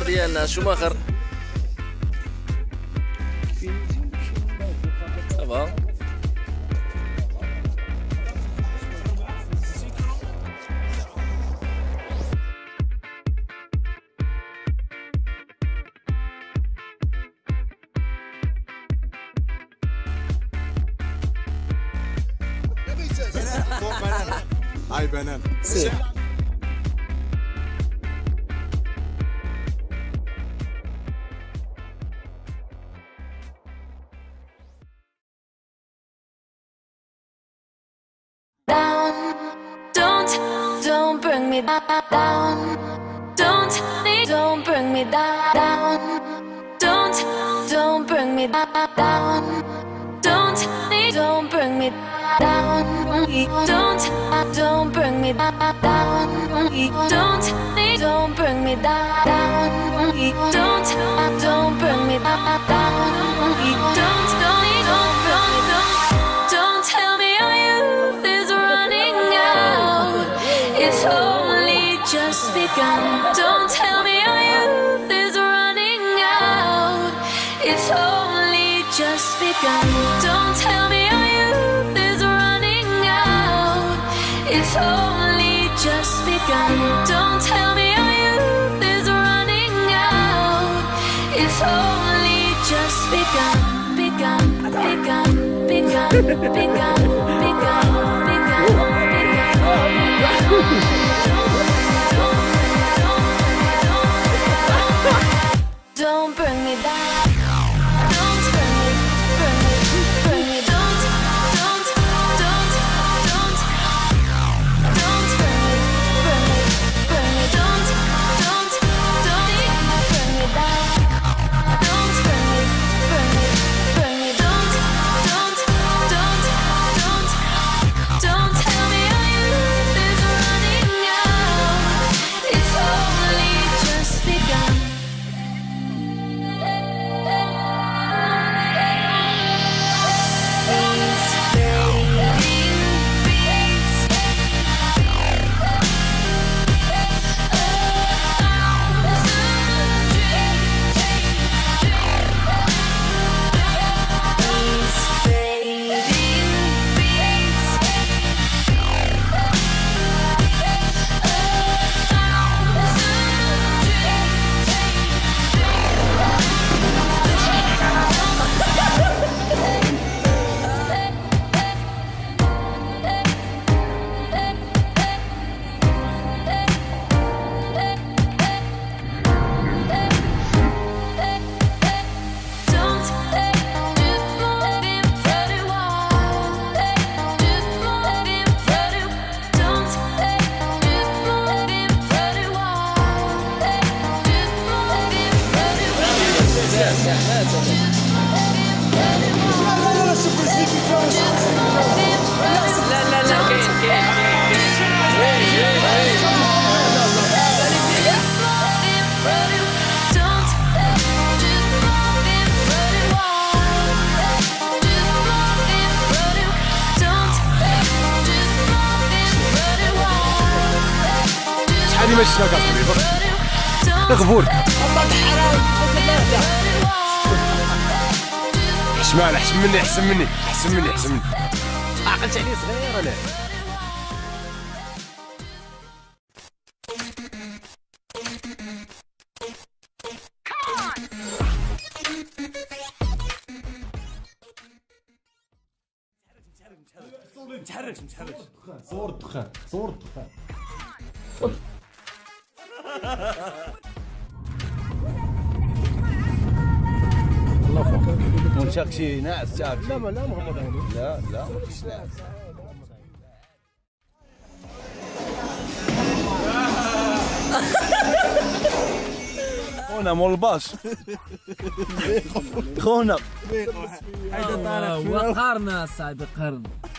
الدرار ديالنا شوماخر. صافا هاي بنان سير. Don't bring me down. Don't bring me down. Don't bring me down. Don't bring me down. Don't bring me down. Don't bring me down. Don't bring me down. Don't tell me our youth is running out. It's only just begun. Don't tell me our youth is running out. It's only just begun. Don't tell me our youth is running out. It's only just begun. Don't tell me our youth is running out. It's only just begun. Begun. Begun. Begun. Begun. Begun. Don't bring me down. Don't bring me, bring me, bring me. Don't bring me, bring me, bring me. Don't bring me down. Don't bring me, bring me, bring me. Don't tell me our youth is running out. It's only just begun. شحال ماشي شنو كتحبيبك غبورك حشمان احسن مني احسن مني احسن مني احسن مني عقلت عليه صغير انا متحركش صور الدخان صور الدخان الله فوق ونشاكشي ناعس شاكشي لا لا مغمض عيني لا لا ماكش ناعس خونا مول الباش خونا وقرنا صاحبي قرن